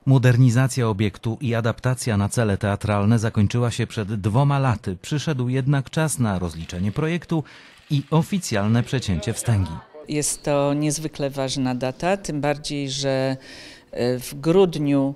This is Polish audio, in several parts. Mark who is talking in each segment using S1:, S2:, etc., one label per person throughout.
S1: Modernizacja obiektu i adaptacja na cele teatralne zakończyła się przed 2 laty. Przyszedł jednak czas na rozliczenie projektu i oficjalne przecięcie wstęgi.
S2: Jest to niezwykle ważna data, tym bardziej, że w grudniu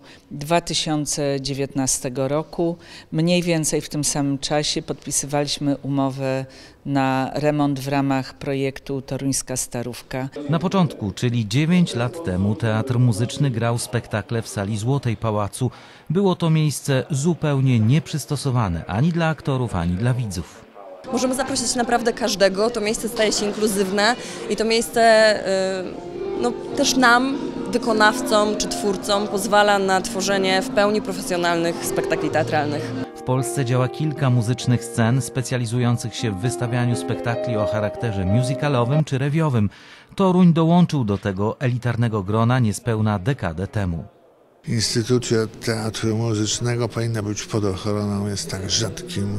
S2: 2019 roku, mniej więcej w tym samym czasie, podpisywaliśmy umowę na remont w ramach projektu Toruńska Starówka.
S1: Na początku, czyli 9 lat temu, Teatr Muzyczny grał spektakle w sali Złotej Pałacu. Było to miejsce zupełnie nieprzystosowane ani dla aktorów, ani dla widzów.
S3: Możemy zaprosić naprawdę każdego, to miejsce staje się inkluzywne i to miejsce też nam, wykonawcom czy twórcom, pozwala na tworzenie w pełni profesjonalnych spektakli teatralnych.
S1: W Polsce działa kilka muzycznych scen specjalizujących się w wystawianiu spektakli o charakterze musicalowym czy rewiowym. Toruń dołączył do tego elitarnego grona niespełna dekadę temu.
S4: Instytucja Teatru Muzycznego powinna być pod ochroną, jest tak rzadkim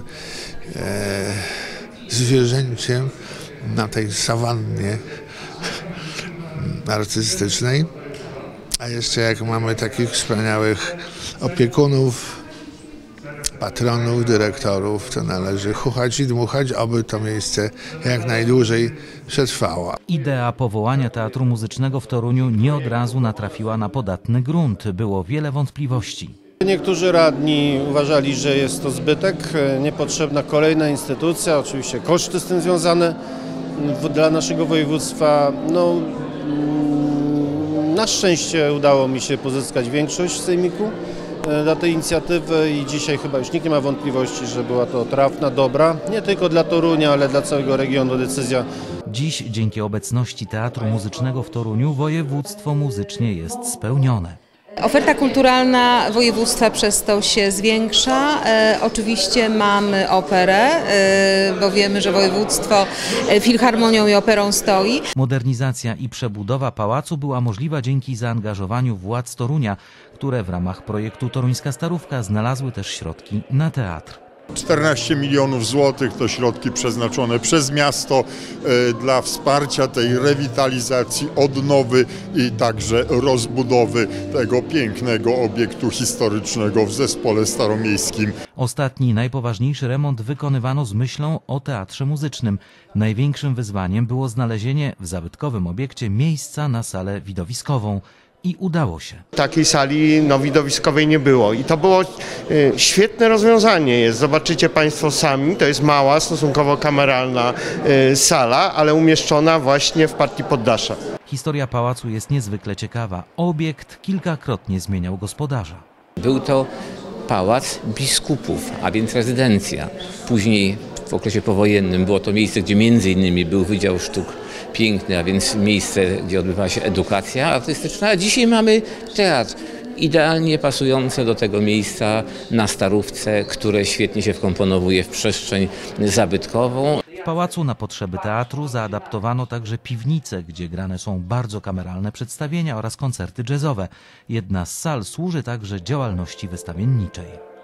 S4: zwierzęciem na tej sawannie artystycznej. A jeszcze jak mamy takich wspaniałych opiekunów, patronów, dyrektorów, to należy chuchać i dmuchać, aby to miejsce jak najdłużej przetrwało.
S1: Idea powołania Teatru Muzycznego w Toruniu nie od razu natrafiła na podatny grunt. Było wiele wątpliwości.
S5: Niektórzy radni uważali, że jest to zbytek, niepotrzebna kolejna instytucja, oczywiście koszty z tym związane dla naszego województwa. Na szczęście udało mi się pozyskać większość w sejmiku dla tej inicjatywy i dzisiaj chyba już nikt nie ma wątpliwości, że była to trafna, dobra, nie tylko dla Torunia, ale dla całego regionu decyzja.
S1: Dziś dzięki obecności Teatru Muzycznego w Toruniu województwo muzycznie jest spełnione.
S6: Oferta kulturalna województwa przez to się zwiększa. Oczywiście mamy operę, bo wiemy, że województwo filharmonią i operą stoi.
S1: Modernizacja i przebudowa pałacu była możliwa dzięki zaangażowaniu władz Torunia, które w ramach projektu Toruńska Starówka znalazły też środki na teatr.
S7: 14 milionów złotych to środki przeznaczone przez miasto dla wsparcia tej rewitalizacji, odnowy i także rozbudowy tego pięknego obiektu historycznego w Zespole Staromiejskim.
S1: Ostatni, najpoważniejszy remont wykonywano z myślą o teatrze muzycznym. Największym wyzwaniem było znalezienie w zabytkowym obiekcie miejsca na salę widowiskową. I udało się.
S8: Takiej sali widowiskowej nie było i to było świetne rozwiązanie. Zobaczycie Państwo sami, to jest mała, stosunkowo kameralna sala, ale umieszczona właśnie w partii poddasza.
S1: Historia pałacu jest niezwykle ciekawa. Obiekt kilkakrotnie zmieniał gospodarza.
S9: Był to pałac biskupów, a więc rezydencja. Później w okresie powojennym było to miejsce, gdzie między innymi był Wydział Sztuk Pięknych, a więc miejsce, gdzie odbywała się edukacja artystyczna. A dzisiaj mamy teatr, idealnie pasujące do tego miejsca na Starówce, które świetnie się wkomponowuje w przestrzeń zabytkową.
S1: W pałacu na potrzeby teatru zaadaptowano także piwnice, gdzie grane są bardzo kameralne przedstawienia oraz koncerty jazzowe. Jedna z sal służy także działalności wystawienniczej.